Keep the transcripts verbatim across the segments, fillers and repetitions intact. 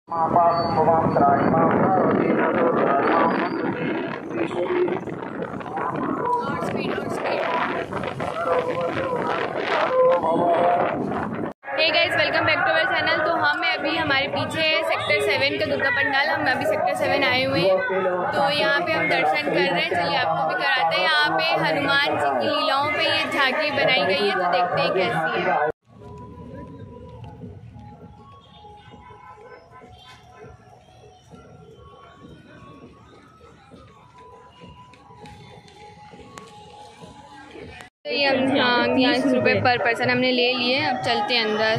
Guys, welcome back to our channel. तो हम अभी हमारे पीछे सेक्टर सेवन का दुर्गा पंडाल, हम अभी सेक्टर सेवन आए हुए हैं। तो यहाँ पे हम दर्शन कर रहे हैं, चलिए आपको भी कराते हैं। यहाँ पे हनुमान जी की लीलाओं पे ये झांकी बनाई गई है, तो देखते हैं कैसी है। ये हम हाँ तीस रुपये पर पर्सन हमने ले लिए। अब चलते हैं अंदर।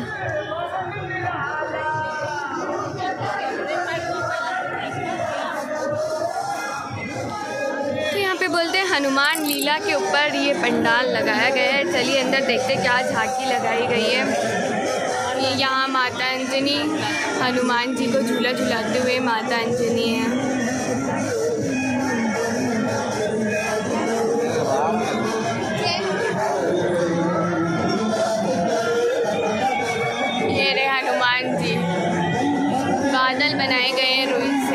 तो यहाँ पे बोलते हैं हनुमान लीला के ऊपर ये पंडाल लगाया गया है। चलिए अंदर देखते हैं क्या झांकी लगाई गई है। ये यहाँ माता अंजनी हनुमान जी को झूला झुलाते हुए माता अंजनी है। बादल बनाए गए हैं रुई से।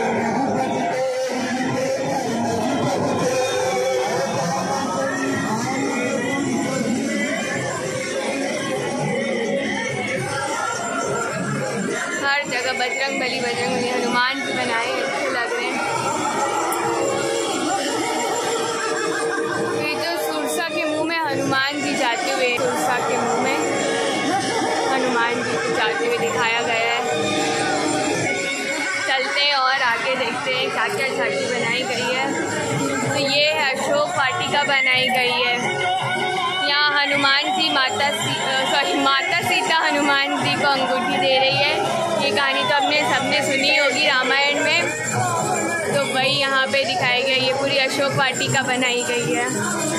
हर जगह बजरंग बली बजरंग बली हनुमान जी बनाए, अच्छे लग रहे हैं। ये जो सुरसा के मुंह में हनुमान जी जाते हुए, सुरसा के मुंह में हनुमान जी को जाते हुए दिखाया गया है। चलते हैं और आगे देखते हैं क्या क्या झांकी बनाई गई है। तो ये है अशोक वाटिका बनाई गई है। यहाँ हनुमान जी माता सॉरी माता सीता हनुमान जी को अंगूठी दे रही है। ये कहानी तो हमने सबने सुनी होगी रामायण में, तो वही यहाँ पे दिखाया गया। ये पूरी अशोक वाटिका बनाई गई है।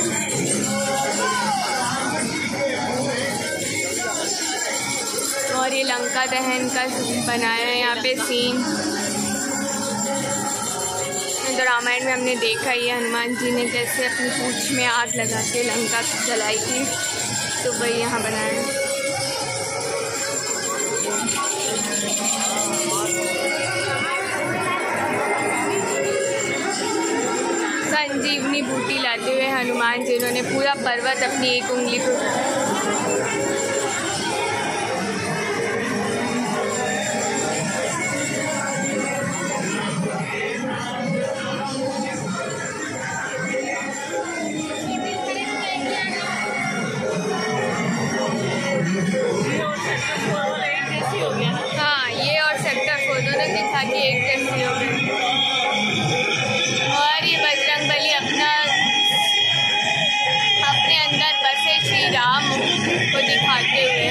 और ये लंका दहन का बनाया है यहाँ पे सीन। तो रामायण में हमने देखा ही है हनुमान जी ने कैसे अपनी पूंछ में आग लगा के लंका जलाई थी, तो वही यहाँ बनाया है। संजीवनी बूटी लाते हुए हनुमान जी, उन्होंने पूरा पर्वत अपनी एक उंगली को कि एक जैसी हो गई। और ये बजरंग बली अपना अपने अंदर बसे श्री राम को दिखाते हुए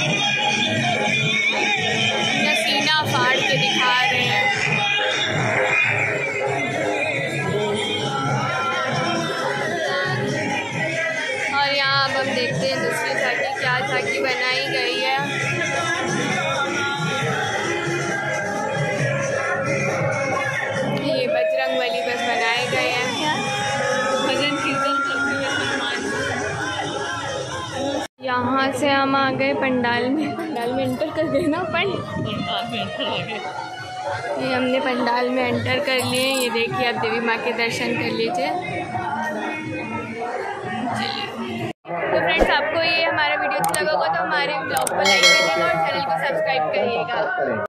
अपना सीना फाड़ के दिखा रहे हैं। और यहाँ अब हम देखते हैं दूसरी झांकी, क्या झांकी बनाई गई है। बली बस बनाए गए हैं। भजन कीर्तन करते हुए हनुमान। यहाँ से हम आ गए पंडाल में। पंडाल में एंटर कर गए ना अपन पंडाल में एंटर आ गए। ये हमने पंडाल में एंटर कर लिए। ये देखिए, आप देवी माँ के दर्शन कर लीजिए। चलिए, तो फ्रेंड्स, आपको ये हमारा वीडियो अच्छा लगा होगा तो हमारे ब्लॉग को लाइक करिएगा और चैनल को सब्सक्राइब करिएगा।